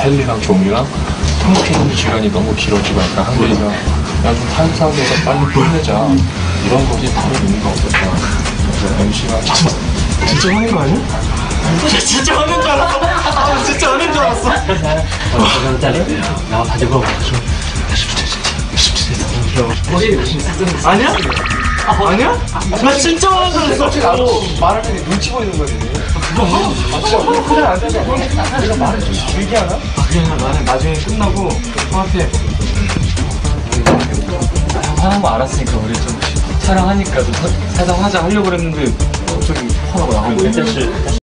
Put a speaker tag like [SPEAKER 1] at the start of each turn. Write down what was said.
[SPEAKER 1] 헬리랑 종이랑 통king 시간이 너무 길어지고 약간 한계가 야좀 탄수화물에서 빨리 끝내자 이런 것이 바로 의미가 없었다. MC가
[SPEAKER 2] 진짜 하는 거 아니야? 진짜 하는 줄 알았어. 아, 진짜 하는 줄 알았어.
[SPEAKER 3] 짜리? 나 가지고
[SPEAKER 2] 아니야? 아니야? 나 진짜 하는 줄 알았어.
[SPEAKER 1] 나도 말할 때 눈치 보이는 거지. 진짜 그냥 앉아서 내가 말을 좀 길게 하나?
[SPEAKER 2] 그냥 나는 나중에 끝나고 형한테
[SPEAKER 3] 화난 거 알았으니까 우리 좀 촬영하니까 좀 사장 하자 하려고 그랬는데 갑자기 화나고 나가면